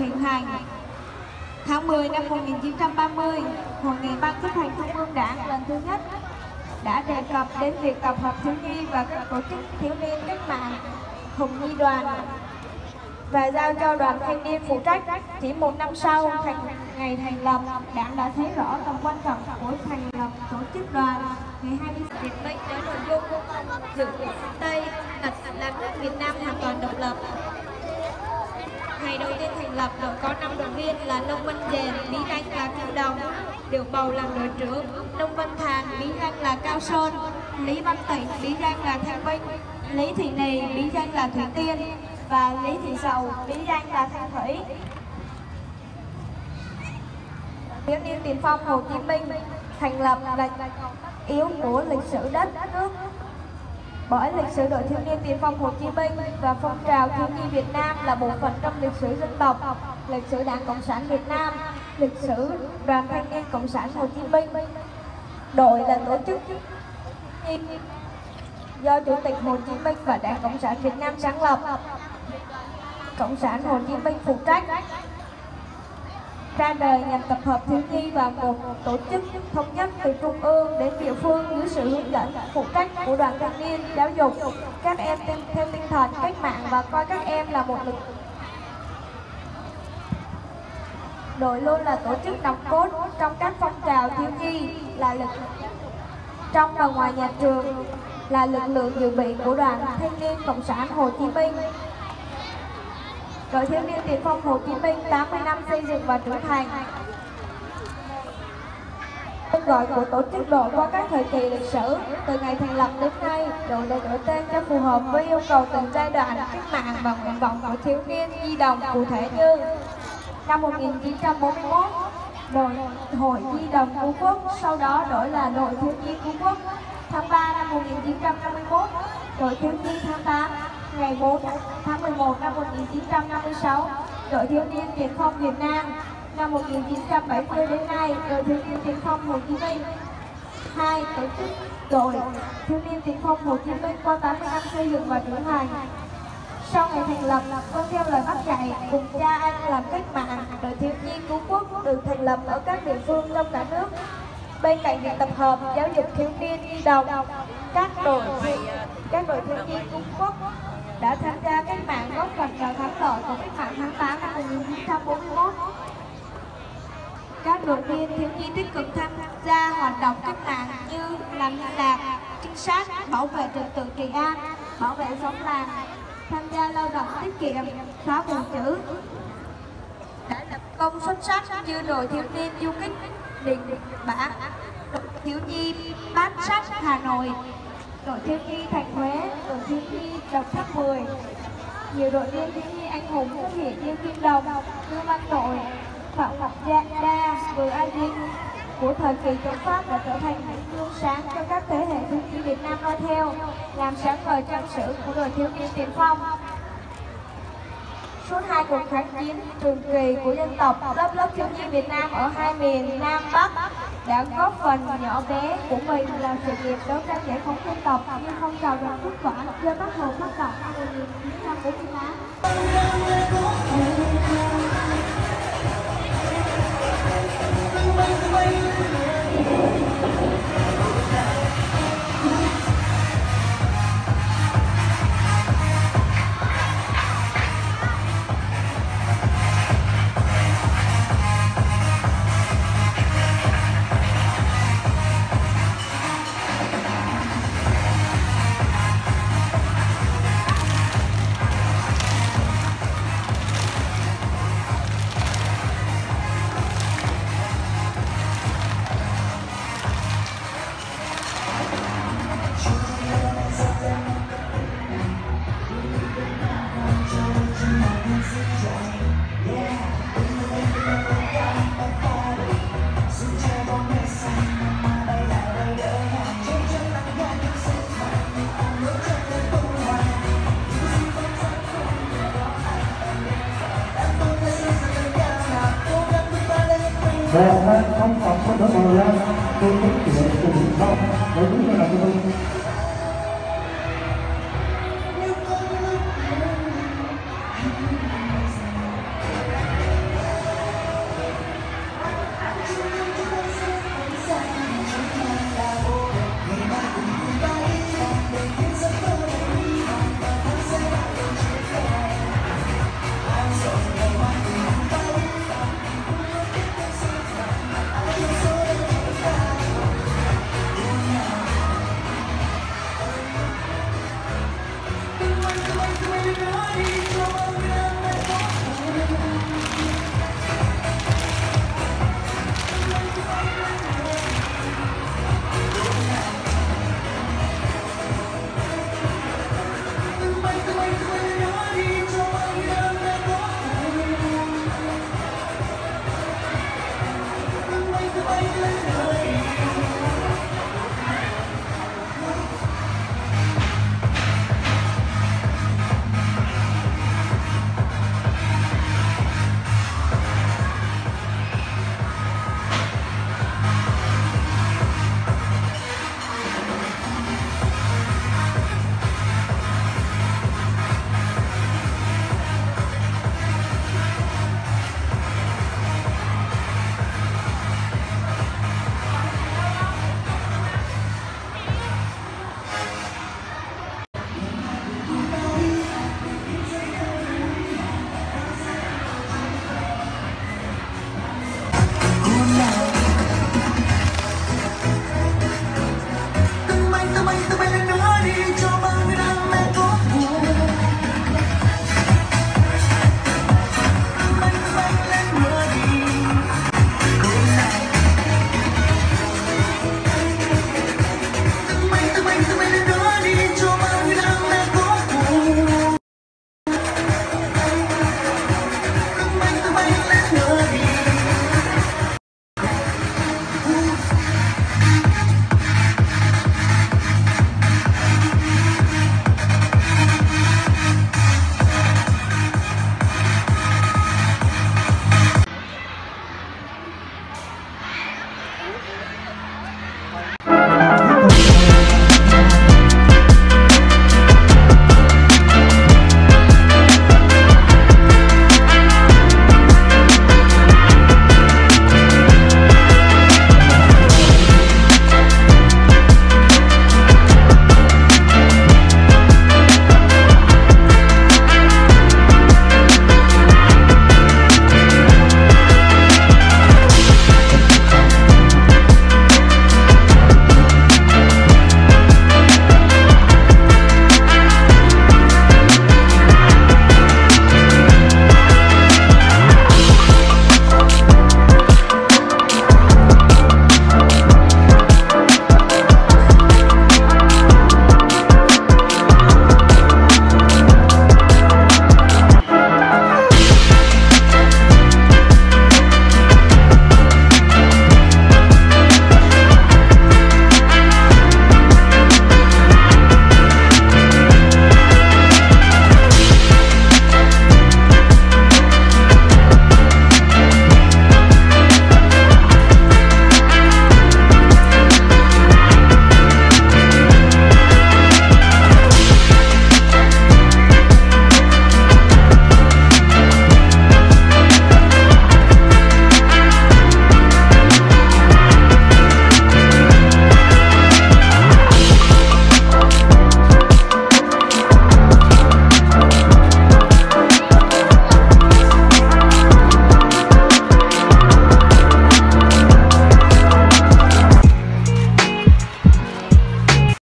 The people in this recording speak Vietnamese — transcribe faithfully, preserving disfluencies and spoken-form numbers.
hình thành. Tháng mười năm một nghìn chín trăm ba mươi, Hội nghị Ban chấp hành Trung ương Đảng lần thứ nhất đã đề cập đến việc tập hợp thiếu nhi và các tổ chức thiếu niên cách mạng Hồng Nhi đoàn và giao cho đoàn thanh niên phụ trách. Chỉ một năm sau, thành ngày thành lập, Đảng đã thấy rõ tầm quan trọng của thành lập tổ chức đoàn. Ngày hai mươi Việt Minh với nội dung giữ phương Tây làm nước Việt Nam hoàn toàn độc lập. Ngày đầu tiên thành lập, đội có năm đội viên là Nông Văn Dền, bí danh là Kim Đồng, được bầu làm đội trưởng. Nông Văn Thàn, bí danh là Cao Sơn. Lý Văn Tịnh, bí danh là Thanh Vinh. Lý Thị Nì, bí danh là Thủy Tiên. Và Lý Thị Sầu, bí danh là Thanh Thủy. Thiếu niên tiền phong Hồ Chí Minh thành lập là yếu của lịch sử đất nước. Bởi lịch sử đội thiếu niên tiền phong Hồ Chí Minh và phong trào thiếu nhi Việt Nam là bộ phận trong lịch sử dân tộc, lịch sử Đảng Cộng sản Việt Nam, lịch sử Đoàn Thanh niên Cộng sản Hồ Chí Minh. Đội là tổ chức do Chủ tịch Hồ Chí Minh và Đảng Cộng sản Việt Nam sáng lập. Cộng sản Hồ Chí Minh phụ trách. Ra đời nhằm tập hợp thiếu nhi vào một tổ chức thống nhất từ trung ương đến địa phương dưới sự hướng dẫn phụ trách của đoàn thanh niên, giáo dục các em theo tinh thần cách mạng và coi các em là một lực. Đội luôn là tổ chức nòng cốt trong các phong trào thiếu nhi, là lực trong và ngoài nhà trường, là lực lượng dự bị của đoàn thanh niên Cộng sản Hồ Chí Minh. Đội thiếu niên tiền phong Hồ Chí Minh tám mươi năm xây dựng và trưởng thành. Tên gọi của tổ chức đội qua các thời kỳ lịch sử, từ ngày thành lập đến nay, đội đã đổi tên cho phù hợp với yêu cầu từng giai đoạn cách mạng và nguyện vọng của thiếu niên nhi đồng, cụ thể như năm một nghìn chín trăm bốn mươi mốt, đội Hội Nhi đồng Phú Quốc, sau đó đổi là đội thiếu nhi Phú Quốc. Tháng ba năm một nghìn chín trăm năm mươi mốt, đội thiếu nhi tháng tám. Ngày bốn tháng mười một năm một nghìn chín trăm năm mươi sáu, đội thiếu niên tiền phong Việt Nam. Năm một nghìn chín trăm bảy mươi đến nay, đội thiếu niên tiền phong Hồ Chí Minh. Hai, tổ chức đội thiếu niên tiền phong Hồ Chí Minh qua tám mươi năm xây dựng và trưởng thành. Sau ngày thành lập, vâng theo lời bác dạy cùng cha anh làm cách mạng, đội thiếu nhi Phú Quốc được thành lập ở các địa phương trong cả nước. Bên cạnh việc tập hợp giáo dục thiếu niên nhi đồng, các đội các đội thiếu nhi Phú Quốc đã tham gia cách mạng, góp phần vào thắng lợi của cách mạng tháng tám năm một nghìn chín trăm bốn mươi mốt. Các đội viên thiếu nhi tích cực tham gia hoạt động cách mạng như làm liên lạc, trinh sát, bảo vệ trật tự trị an, bảo vệ xóm làng, tham gia lao động tiết kiệm, xóa mù chữ. Đã lập công xuất sắc như đội thiếu niên du kích Đình Bã, đội thiếu nhi Bát Sách Hà Nội, đội thiếu nhi Thành Huế, đội thiếu nhi Đồng Tháp mười. Nhiều đội viên thiếu nhi anh hùng xuất hiện như Kim Đồng, Lưu Văn Nội, Phạm Ngọc Đa, Bùi A Dinh của thời kỳ chống Pháp đã trở thành những gương sáng cho các thế hệ thiếu nhi Việt Nam noi theo, làm sáng ngời trang sử của đội thiếu niên tiền phong. Suốt hai cuộc kháng chiến trường kỳ của dân tộc, lớp lớp thiếu nhi Việt Nam ở hai miền Nam Bắc đã góp phần nhỏ bé của mình làm sự nghiệp đấu tranh giải phóng dân tộc như phong trào đoàn kết tỏa do Bác Hồ phát động năm một nghìn chín trăm bốn mươi tám. Và không còn có đỡ màu ra, tôi có chuyện của mình không, bởi vì là tôi